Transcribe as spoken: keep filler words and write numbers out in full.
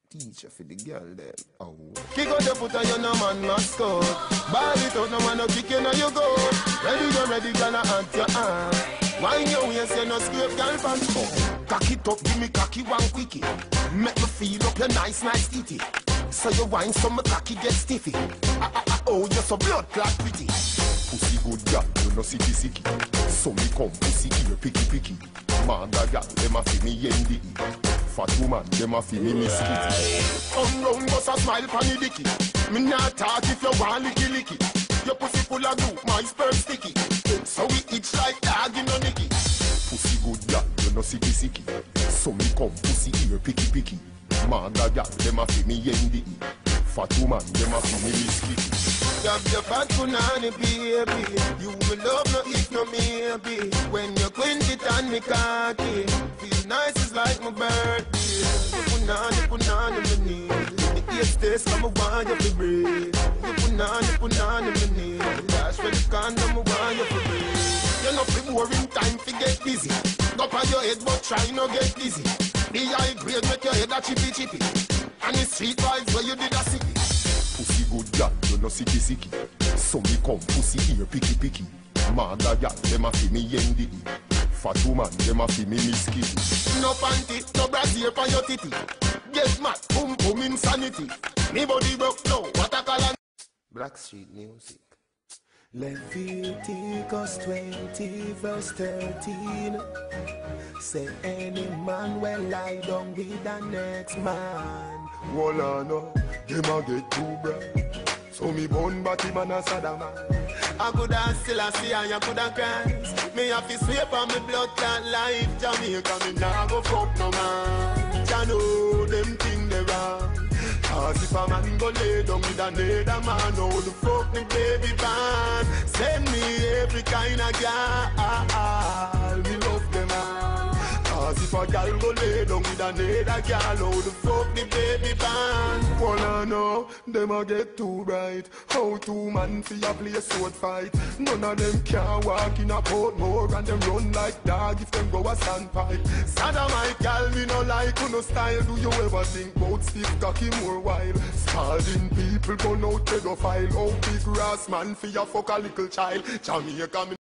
teacher for the girl then. Oh. Kick out the foot and you no man mascot. Ball it out, no man no kick you, now you go. Ready, you ready, girl, at your hand. Wine your waist, you no scrape, girl, pants. Oh. Cock it up, give me cocky one quickie. Make me feel up your nice, nice titty. So you wine, so my cocky get stiffy. Ah, ah, ah, oh, you're so blood clot pretty. Pussy good girl, you no sicky sicky. So me come pussy ear picky picky. Manda girl, them a fi me yendi. Fat woman, them a fi me miskitty. Come round, bust a smile pon the dicky. Me not talk if you want licky licky. Your pussy full of glue, my sperm sticky. So we itch like dog in no nicky. Pussy good girl, you no sicky sicky. So me come pussy ear picky picky. Manda girl, them a fi me yendi. Fat woman, them a fi me miskitty. Grab your fat punani baby. You will love no if no maybe. When you quint it on me cocky, feel nice, it's like my birthday. You punani, punani me need. The ears taste like my wine you fi breathe. You punani, punani me need. The dash for the condom, my wine you fi breathe. You know fi boring time fi get busy. Go on your head but try no get dizzy. The high grade make your head a chippy chippy. And the street vibes where you did a sicky. Pussy good girl, you no sicky sicky. So me come pussy ear picky picky. Manda girl, them a fi me yendi. Fat woman, them a fi me miskitty. No panty, no brassiere for your titty. Get mad, boom boom insanity. Me body broke now, what a call. Black Street Music. Leviticus twenty verse thirteen. Say any man will lie down with the next man. Walla no, them a get too bright. So me born batty man a Saddam. I coulda still a see and you coulda cry. Me have to sweep on me blood clot life. Jamaica me nah go fuck no man. Ya know them thing they wrong. Cause if a man go lay down with another man, how the fuck me baby band? Send me every kind of girl. Me love them all. Cause if a girl go lay down with another girl, how the fuck me baby band? Wanna know, them a get too bright. How two man fi a play sword fight. None of them can walk in a court more and them run like dog if them go a sandpipe. Sada my girl, me no like who no style. Do you ever think about stiff cocky more while? Scalding people go out pedophile. How big grass man fi a fuck a little child. Jamaica me